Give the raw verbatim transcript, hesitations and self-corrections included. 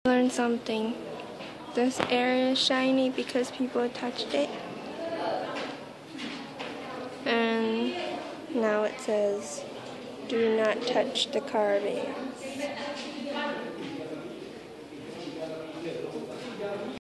Learn something. This area is shiny because people touched it. And now it says, do not touch the carvings.